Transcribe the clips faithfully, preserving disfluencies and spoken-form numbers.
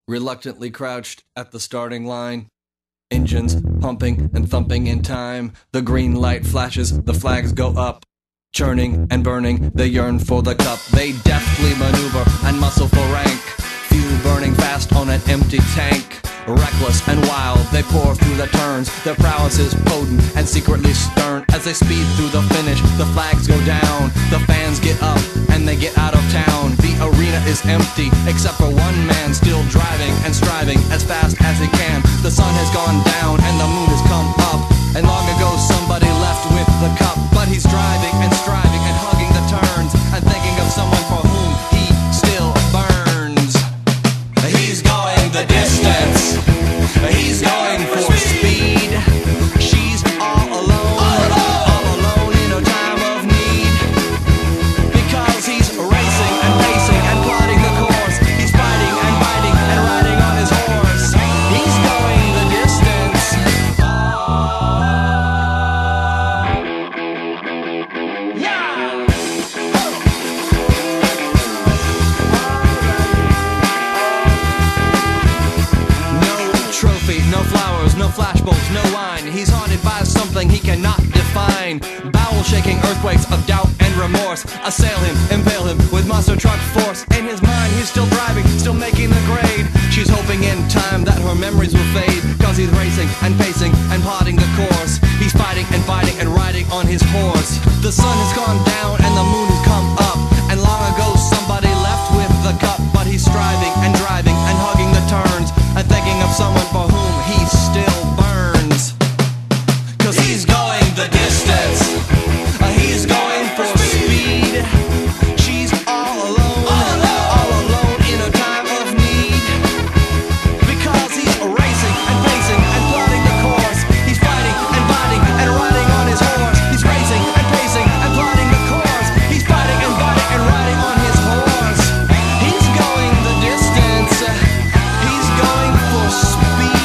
reluctantly crouched at the starting line. Engines pumping and thumping in time. The green light flashes, the flags go up. Churning and burning, they yearn for the cup. They deftly maneuver and muscle for rank. Fuel burning fast on an empty tank. Reckless and wild, they pour through the turns. Their prowess is potent and secretly stern. As they speed through the finish, the flags go down. The fans get up and they get out of town. The arena is empty, except for one man still driving and striving as fast as he can. The sun has gone down and the moon has come up. And long ago somebody left with the cup. But he's driving and striving and hugging the turns and thinking of someone for whom he still burns. He's going the distance. He's going for speed. She's all alone, all alone in a time of need. Because he's racing and pacing and plotting the course. He's fighting and biting and riding on his horse. He's going the distance. Yeah! Trophy, no flowers, no flashbulbs, no wine. He's haunted by something he cannot define. Bowel-shaking earthquakes of doubt and remorse assail him, impale him with monster truck force. In his mind he's still driving, still making the grade. She's hoping in time that her memories will fade. Cause he's racing and pacing and plotting the course. He's fighting and fighting and riding on his horse. The sun has gone down and the moon has come up. And long ago somebody left with the cup. But he's striving and driving and hugging the turns and thinking of someone for whom he still burns. Cause he's going the distance. Uh, he's going for speed. She's all alone, all alone in a time of need. Because he's racing and pacing and plotting the course. He's fighting and biting and riding on his horse. He's racing and pacing and plotting the course. He's fighting and biting and riding on his horse. He's going the distance. He's going for speed.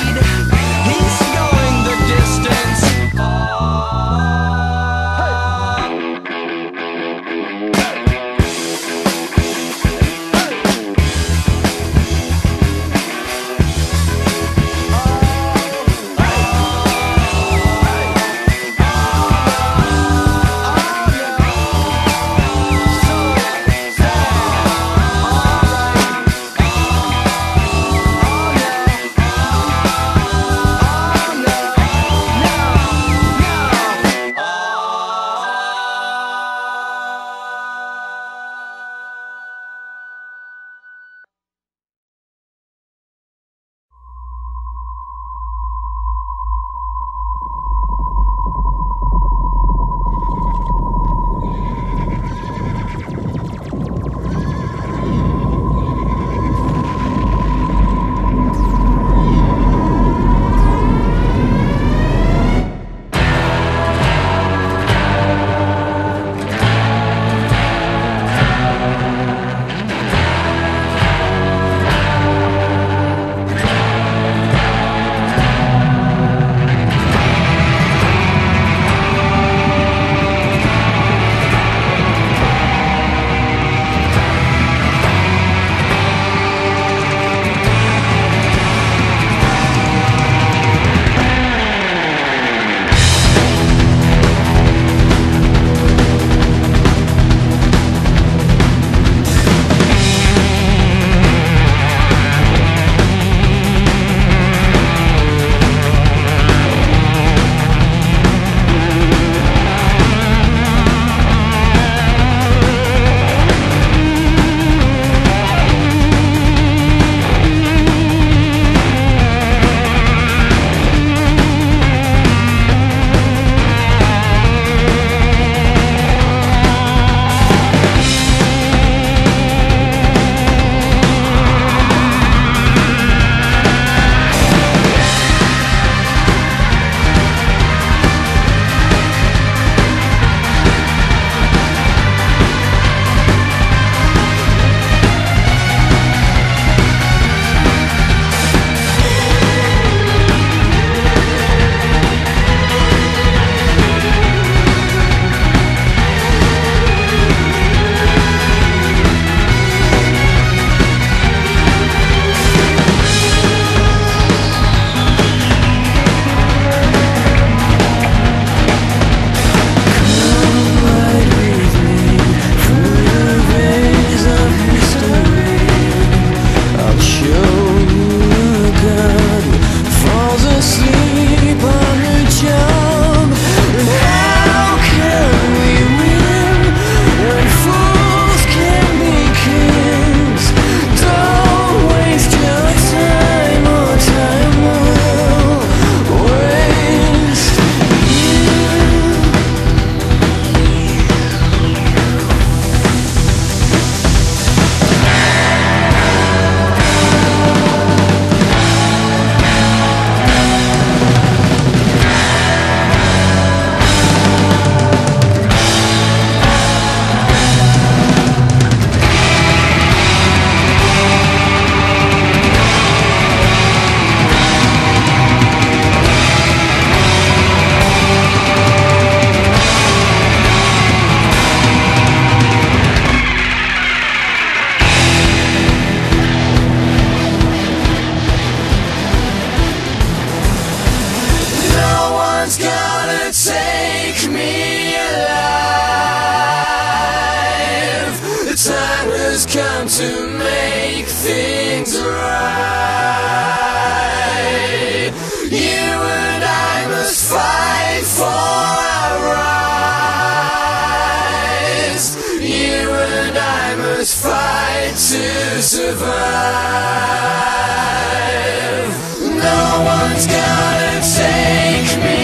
Someone's gonna take me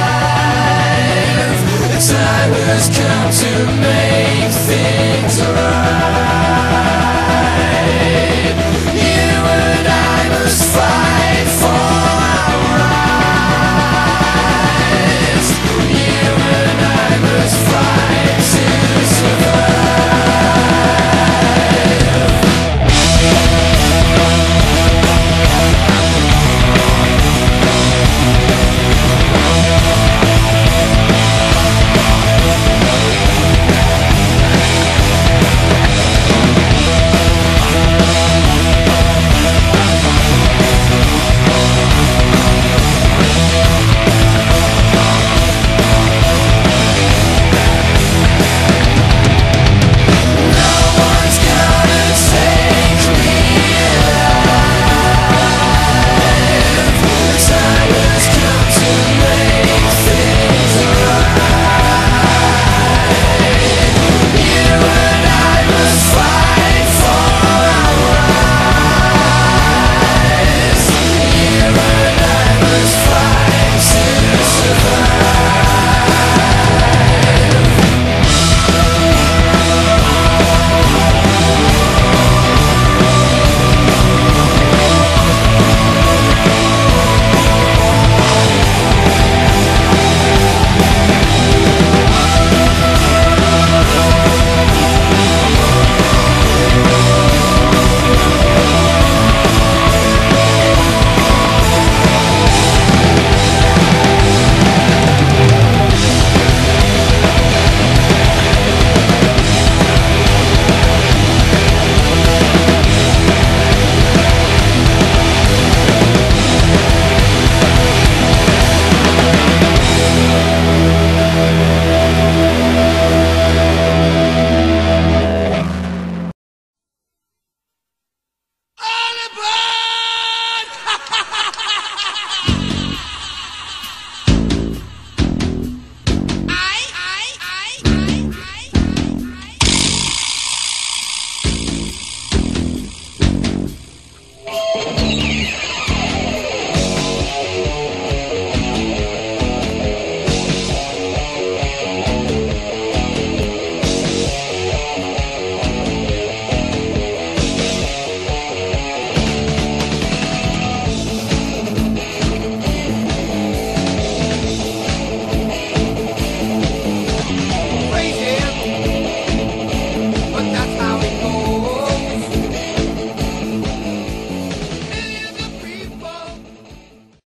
alive. The time has come to make things right.